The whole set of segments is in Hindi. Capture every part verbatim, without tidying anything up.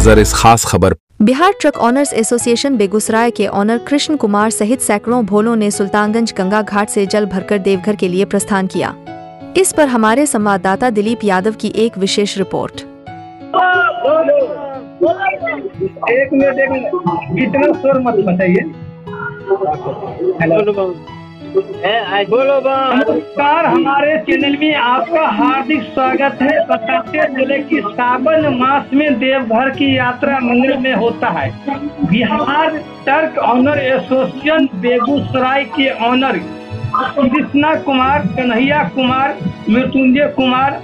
नजर इस खास खबर। Bihar truck owners association Begusarai के ऑनर कृष्ण कुमार सहित सैकड़ों भोलों ने सुल्तानगंज गंगा घाट से जल भरकर देवघर के लिए प्रस्थान किया। इस पर हमारे संवाददाता दिलीप यादव की एक विशेष रिपोर्ट। एक मिनट एक मिनट कितना शोर मत बताइए। हेलो बोलो नमस्कार, हमारे चैनल में आपका हार्दिक स्वागत है। बताते चले कि सावन मास में देवघर की यात्रा मंदिर में होता है। Bihar truck owner association Begusarai के ऑनर कृष्णा कुमार, कन्हैया कुमार, मृत्युंजय कुमार,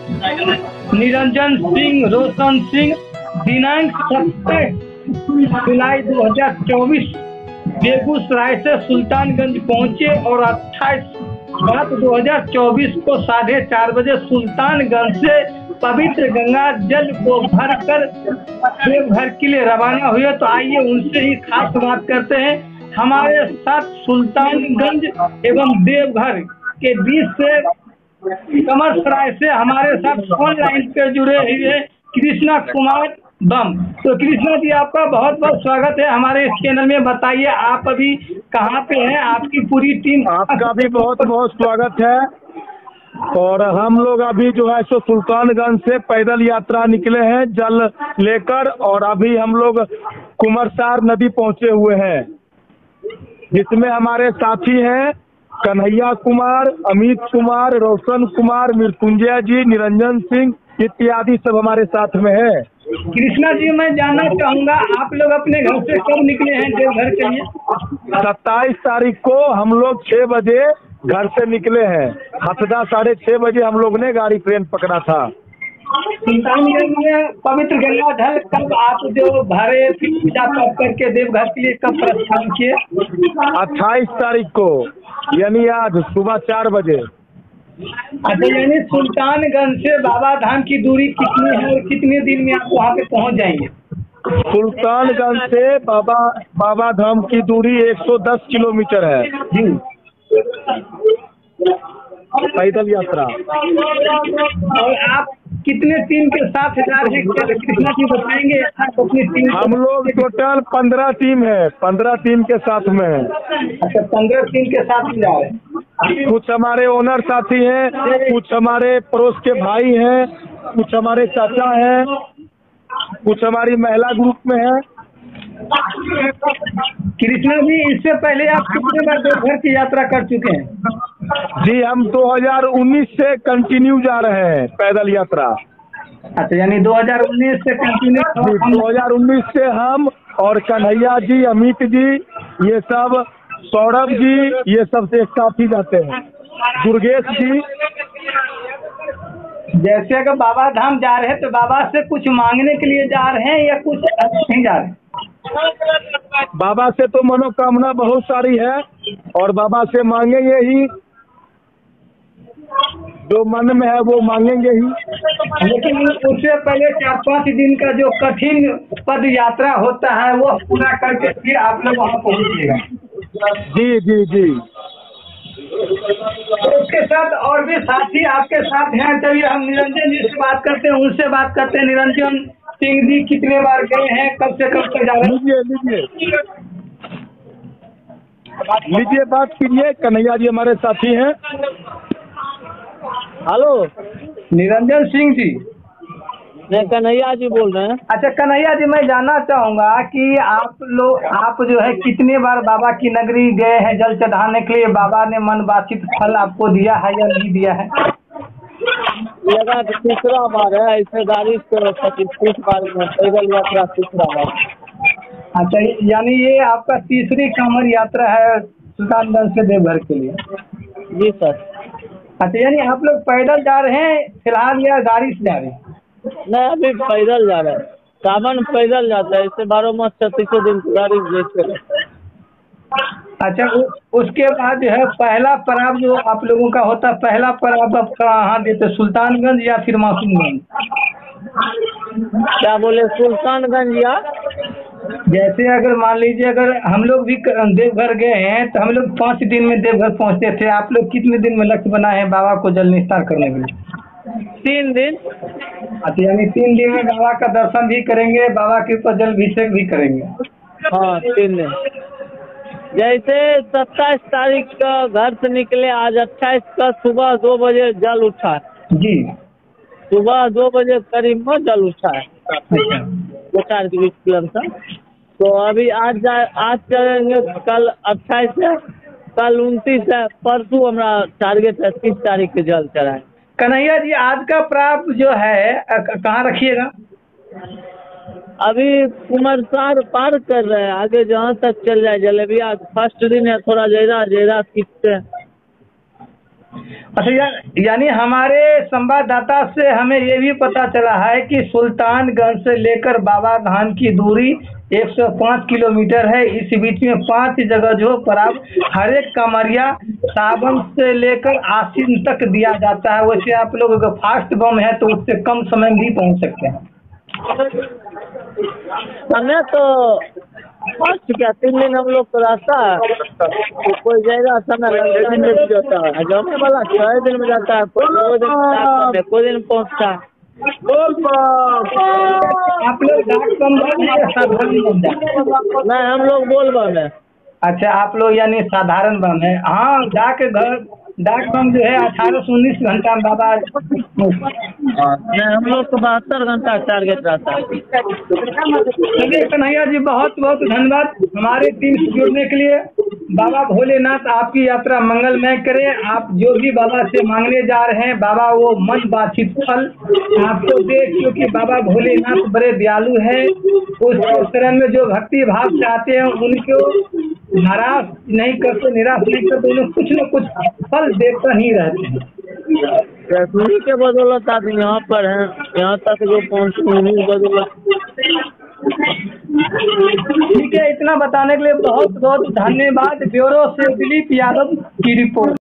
निरंजन सिंह, रोशन सिंह दिनांक सत्तर जुलाई दो हजार चौबीस बेगूसराय से सुल्तानगंज पहुंचे और अट्ठाईस मार्च दो हजार चौबीस को साढ़े चार बजे सुल्तानगंज से पवित्र गंगा जल को भरकर देवघर के लिए रवाना हुए। तो आइए उनसे ही खास बात करते हैं। हमारे साथ सुल्तानगंज एवं देवघर के बीच से कमरसराय से हमारे साथ ऑनलाइन पे जुड़े हुए कृष्णा कुमार बम। तो कृष्णा जी, आपका बहुत बहुत स्वागत है हमारे इस चैनल में। बताइए आप अभी कहाँ पे हैं, आपकी पूरी टीम। आपका भी बहुत बहुत स्वागत है। और हम लोग अभी जो है सो सुल्तानगंज से पैदल यात्रा निकले हैं जल लेकर, और अभी हम लोग कुमरसार नदी पहुँचे हुए हैं, जिसमें हमारे साथी हैं कन्हैया कुमार, अमित कुमार, रोशन कुमार, मृत्युंजय जी, निरंजन सिंह इत्यादि सब हमारे साथ में है। कृष्णा जी, मैं जानना चाहूँगा आप लोग अपने घर से कब निकले हैं देवघर के लिए? सत्ताईस तारीख को हम लोग छह बजे घर से निकले हैं। हथदा साढ़े छह बजे हम लोग ने गाड़ी ट्रेन पकड़ा था। सुल्तानगंज में पवित्र गंगा जल कब आप जो भरे फिर पूजा पाठ करके देवघर के लिए कब प्रस्थान किए? अट्ठाईस तारीख को, यानी आज सुबह चार बजे। अच्छा, यानी सुल्तानगंज से बाबा धाम की दूरी कितनी है और कितने दिन में आप वहाँ पे पहुँच जाएंगे? सुल्तानगंज से बाबा बाबा धाम की दूरी एक सौ दस किलोमीटर है पैदल यात्रा। और आप कितने टीम के साथ जा रहे हैं कृष्णा जी, बताएंगे आप अपनी टीम? हम लोग टोटल पंद्रह टीम है, पंद्रह टीम के साथ में है। अच्छा, पंद्रह टीम के साथ जा रहे हैं। कुछ हमारे ओनर साथी हैं, कुछ हमारे पड़ोस के भाई हैं, कुछ हमारे चाचा हैं, कुछ हमारी महिला ग्रुप में है। कृष्णा जी, इससे पहले आप कितने बार देवघर की यात्रा कर चुके हैं? जी, हम दो हज़ार उन्नीस से कंटिन्यू जा रहे हैं पैदल यात्रा। अच्छा, यानी दो हज़ार उन्नीस से कंटिन्यू? दो हज़ार उन्नीस से हम और कन्हैया जी, अमित जी, ये सब, सौरभ जी, ये सब से एक साथ ही जाते हैं। दुर्गेश जी। जैसे अगर बाबा धाम जा रहे हैं तो बाबा से कुछ मांगने के लिए जा रहे हैं या कुछ नहीं जा रहे हैं? बाबा से तो मनोकामना बहुत सारी है और बाबा से मांगेंगे ही, जो मन में है वो मांगेंगे ही। लेकिन उससे पहले चार पाँच दिन का जो कठिन पद यात्रा होता है वो पूरा करके फिर आप लोग वहाँ पहुँचिएगा। जी जी जी। उसके साथ और भी साथी आपके साथ हैं। चलिए हम निरंजन जी से बात करते हैं, उनसे बात करते हैं। निरंजन सिंह जी, कितने बार गए हैं, कब से कब तक जा रहे हैं? लीजिए लीजिए लीजिए बात कीजिए। कन्हैया जी हमारे साथी हैं। हेलो, निरंजन सिंह जी। मैं कन्हैया जी बोल रहे हैं। अच्छा कन्हैया जी, मैं जानना चाहूँगा कि आप लोग आप जो है कितने बार बाबा की नगरी गए हैं जल चढ़ाने के लिए? बाबा ने मन वांछित फल आपको दिया है या नहीं दिया है? लगा तो तीसरा बार है, इसमें गाड़ी से पच्चीस बार में पैदल यात्रा तीसरा बार। अच्छा, यानी ये आपका तीसरी कांवड़ यात्रा है सुल्तानगंज से देवघर के लिए? जी सर। अच्छा, यानी आप लोग पैदल जा रहे हैं फिलहाल या गाड़ी से जा रहे हैं? नहीं, अभी पैदल जा रहे हैं। सावन पैदल जाता है, इससे बारह मास छत्तीसों दिन गाड़ी जैसे। अच्छा, उ, उसके बाद जो है पहला पड़ाव जो आप लोगों का होता है, पहला पड़ाव आप कहाँ देते, सुल्तानगंज या फिर मासूमगंज? क्या बोले? सुल्तानगंज या जैसे अगर मान लीजिए अगर हम लोग भी देवघर गए हैं तो हम लोग पाँच दिन में देवघर पहुंचते थे। आप लोग कितने दिन में लक्ष्य बनाए हैं बाबा को जल निस्तार करने के लिए? तीन दिन। अच्छा, यानी तीन दिन में बाबा का दर्शन भी करेंगे, बाबा के ऊपर जल अभिषेक भी करेंगे। हाँ, तीन दिन। जैसे सत्ताईस तारीख का घर से निकले, आज अट्ठाईस का सुबह दो बजे जल उठा। जी, सुबह दो बजे करीब में जल उठा है, दो चार के बीच किलोमीटर। तो अभी आज जा आज चलेंगे, कल अट्ठाईस है, कल उनतीस है, परसों हमारा टारगेट है तीस तारीख के जल चढ़ाए। कन्हैया जी, आज का प्राप्त जो है अ, कहाँ रखिएगा? अभी कुमरसार पार कर रहे हैं, आगे जहाँ तक चल जाए जलेबी। आज फर्स्ट दिन है, थोड़ा जयरा जयरा खींचते हैं। अच्छा, या, यानी हमारे संवाददाता से हमें ये भी पता चला है कि सुल्तानगंज से लेकर बाबा धाम की दूरी एक सौ पाँच किलोमीटर है। इस बीच में पांच जगह जो पराब हर एक कमरिया सावन से लेकर आश्विन तक दिया जाता है। वैसे आप लोग अगर फास्ट बम है तो उससे कम समय में भी पहुंच सकते हैं। हमें तो फर्स्ट क्या तीन दिन हम लोग को रास्ता है, तो कोई ज्यादा समय लगता नहीं जाता है। जाने वाला छह दिन में जाता है, कोई दो दिन में जाता है, कोई दिन पहुँचता है। आप लोग डाक बम जाते हैं या साधारण बम जाते हैं? नहीं, हम लोग बोल बम है। अच्छा, आप लोग यानी साधारण बम है। हाँ, डाक घर डाक बम जो है अठारह से उन्नीस घंटा में बाबा। नहीं, हम लोग को बहत्तर घंटा टारगेट रहता है। चलिए कन्हैया जी, बहुत बहुत धन्यवाद हमारे टीम से जुड़ने के लिए। बाबा भोलेनाथ आपकी यात्रा मंगलमय करे। आप जो भी बाबा से मांगने जा रहे हैं, बाबा वो मन वांछित फल आपको दे, क्योंकि बाबा भोलेनाथ बड़े दयालु है। उस शरण में जो भक्ति भाव से आते हैं उनको नाराज नहीं करते, निराश नहीं करते, उन्हें कुछ न कुछ फल देता ही रहते हैं। उन्हीं के बदौलत आप यहाँ पर हैं, यहाँ तक जो पहुँचे उन्हीं बदौलत। ठीक है, इतना बताने के लिए बहुत बहुत धन्यवाद। ब्यूरो से दिलीप यादव की रिपोर्ट।